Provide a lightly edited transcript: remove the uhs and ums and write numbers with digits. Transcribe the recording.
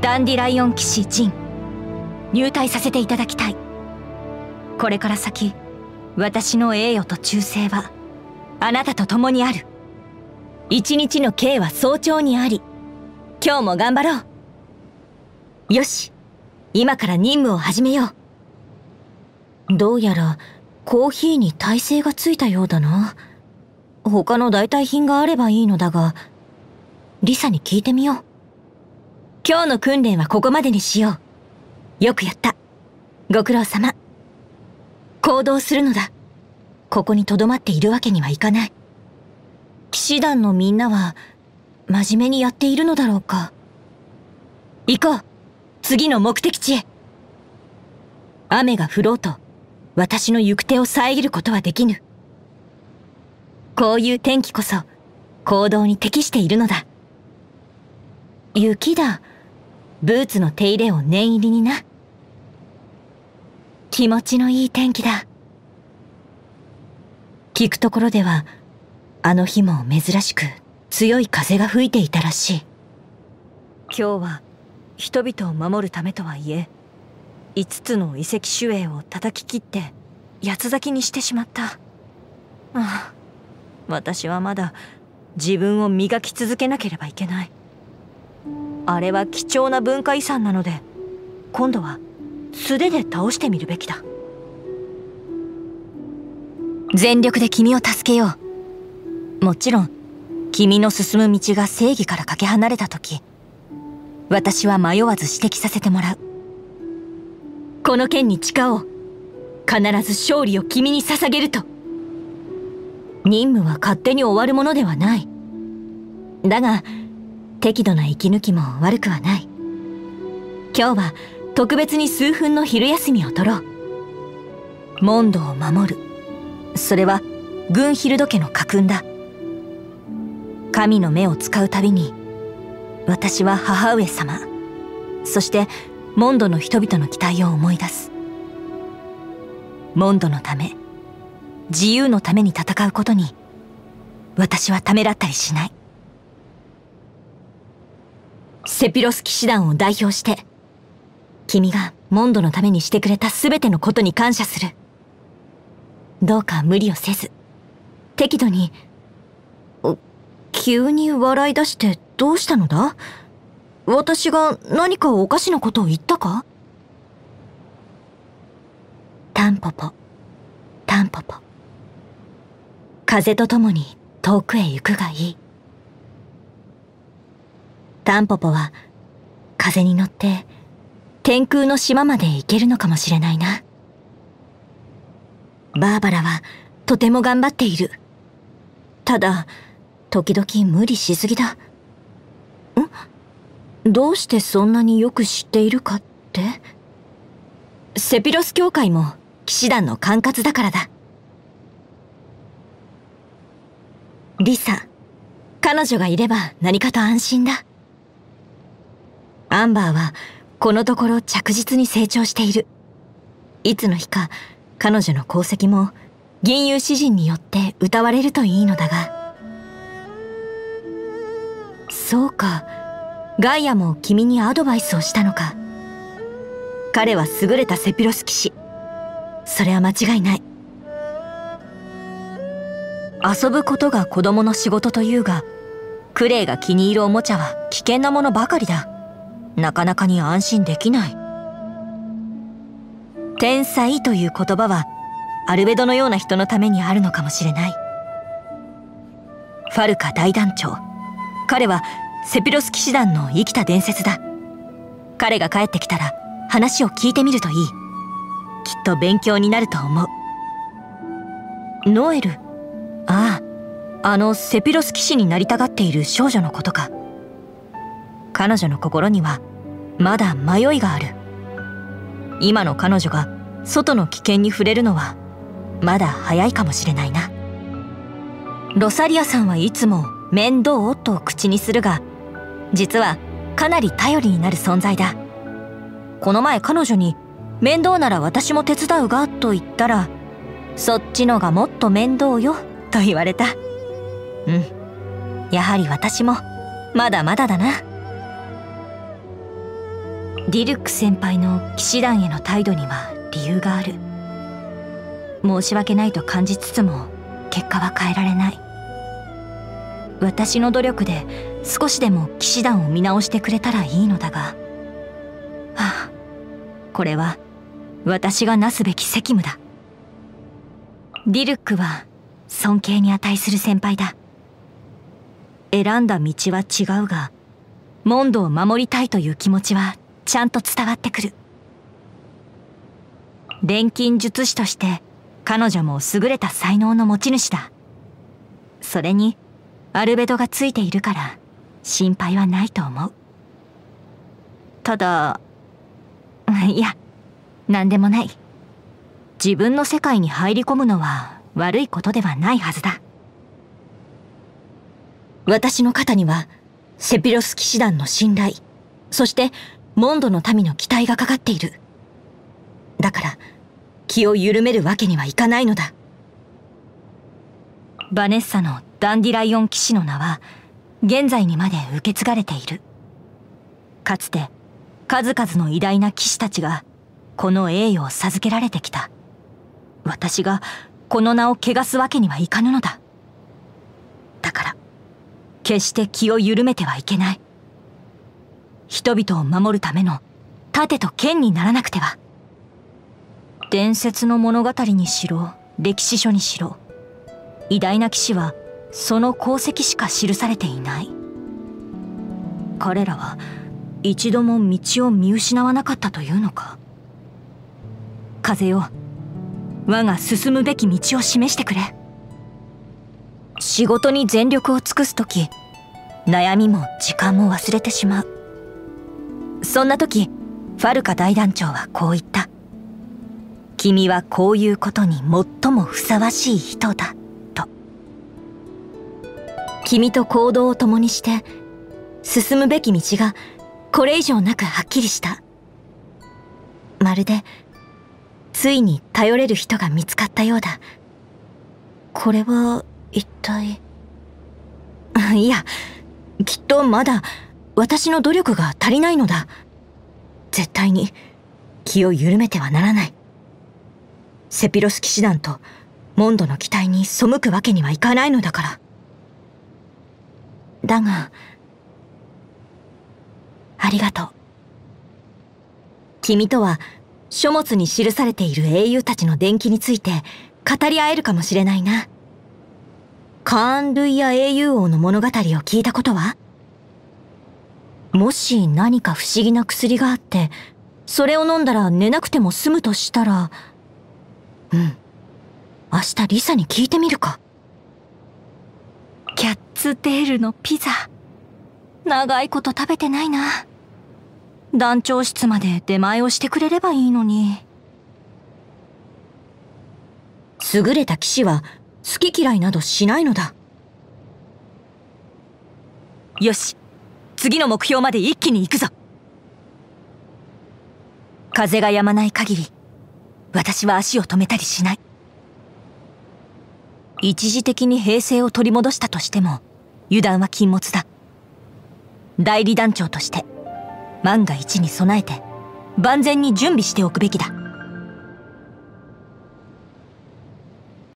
ダンディライオン騎士ジン、入隊させていただきたい。これから先、私の栄誉と忠誠はあなたと共にある。一日の刑は早朝にあり、今日も頑張ろう。よし、今から任務を始めよう。どうやらコーヒーに耐性がついたようだな。他の代替品があればいいのだが、リサに聞いてみよう。今日の訓練はここまでにしよう。よくやった。ご苦労様。行動するのだ。ここに留まっているわけにはいかない。騎士団のみんなは真面目にやっているのだろうか。行こう。次の目的地へ。雨が降ろうと私の行く手を遮ることはできぬ。こういう天気こそ行動に適しているのだ。雪だ。ブーツの手入れを念入りにな。気持ちのいい天気だ。聞くところではあの日も珍しく強い風が吹いていたらしい。今日は人々を守るためとはいえ、5つの遺跡守衛を叩き切って八つ咲きにしてしまった。ああ、私はまだ自分を磨き続けなければいけない。あれは貴重な文化遺産なので、今度は素手で倒してみるべきだ。全力で君を助けよう。もちろん君の進む道が正義からかけ離れた時、私は迷わず指摘させてもらう。この剣に誓おう。必ず勝利を君に捧げると。任務は勝手に終わるものではない。だが適度な息抜きも悪くはない。今日は特別に数分の昼休みを取ろう。モンドを守る。それはグンヒルド家の家訓だ。神の目を使うたびに、私は母上様、そしてモンドの人々の期待を思い出す。モンドのため、自由のために戦うことに私はためらったりしない。セピロス騎士団を代表して、君がモンドのためにしてくれた全てのことに感謝する。どうか無理をせず、適度に。急に笑い出してどうしたのだ？私が何かおかしなことを言ったか？タンポポ、タンポポ。風とともに遠くへ行くがいい。タンポポは風に乗って天空の島まで行けるのかもしれないな。バーバラはとても頑張っている。ただ時々無理しすぎだ。どうしてそんなによく知っているかって？セピロス教会も騎士団の管轄だからだ。リサ、彼女がいれば何かと安心だ。アンバーはこのところ着実に成長している。いつの日か彼女の功績も銀融詩人によって歌われるといいのだが。そうか、ガイアも君にアドバイスをしたのか。彼は優れたセピロス騎士。それは間違いない。遊ぶことが子供の仕事というが、クレイが気に入るおもちゃは危険なものばかりだ。なかなかに安心できない。天才という言葉はアルベドのような人のためにあるのかもしれない。ファルカ大団長、彼はセピロス騎士団の生きた伝説だ。彼が帰ってきたら話を聞いてみるといい。きっと勉強になると思う。ノエル、ああ、セピロス騎士になりたがっている少女のことか。彼女の心にはまだ迷いがある。今の彼女が外の危険に触れるのはまだ早いかもしれないな。ロサリアさんはいつも面倒と口にするが、実はかなり頼りになる存在だ。この前彼女に面倒なら私も手伝うがと言ったら、そっちのがもっと面倒よと言われた。やはり私もまだまだだな。 ディルック先輩の騎士団への態度には理由がある。申し訳ないと感じつつも結果は変えられない。私の努力で少しでも騎士団を見直してくれたらいいのだが、はあ、これは私がなすべき責務だ。ディルックは尊敬に値する先輩だ。選んだ道は違うが、モンドを守りたいという気持ちはちゃんと伝わってくる。錬金術師として彼女も優れた才能の持ち主だ。それにアルベドがついているから心配はないと思う。ただ、いや、なんでもない。自分の世界に入り込むのは悪いことではないはずだ。私の肩にはセピロス騎士団の信頼、そしてモンドの民の期待がかかっている。だから気を緩めるわけにはいかないのだ。バネッサのダンディライオン騎士の名は現在にまで受け継がれている。かつて数々の偉大な騎士たちがこの栄誉を授けられてきた。私がこの名を汚すわけにはいかぬのだ。だから決して気を緩めてはいけない。人々を守るための盾と剣にならなくては。伝説の物語にしろ歴史書にしろ、偉大な騎士はその功績しか記されていない。彼らは一度も道を見失わなかったというのか。風よ、我が進むべき道を示してくれ。仕事に全力を尽くすとき、悩みも時間も忘れてしまう。そんな時、ファルカ大団長はこう言った。君はこういうことに最もふさわしい人だ、と。君と行動を共にして、進むべき道がこれ以上なくはっきりした。まるで、ついに頼れる人が見つかったようだ。これは、一体。いや、きっとまだ私の努力が足りないのだ。絶対に気を緩めてはならない。セピロス騎士団とモンドの期待に背くわけにはいかないのだから。だが、ありがとう。君とは書物に記されている英雄たちの伝記について語り合えるかもしれないな。カーン・ルイヤ英雄王の物語を聞いたことは？もし何か不思議な薬があって、それを飲んだら寝なくても済むとしたら、明日リサに聞いてみるか。キャッツテールのピザ、長いこと食べてないな。団長室まで出前をしてくれればいいのに。優れた騎士は好き嫌いなどしないのだ。よし、次の目標まで一気に行くぞ。風が止まない限り、私は足を止めたりしない。一時的に平静を取り戻したとしても、油断は禁物だ。代理団長として、万が一に備えて、万全に準備しておくべきだ。